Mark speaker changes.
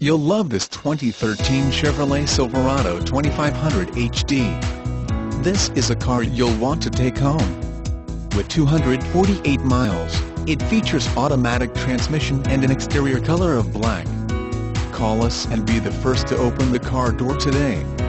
Speaker 1: You'll love this 2013 Chevrolet Silverado 2500 HD. This is a car you'll want to take home. With 248 miles, it features automatic transmission and an exterior color of black. Call us and be the first to open the car door today.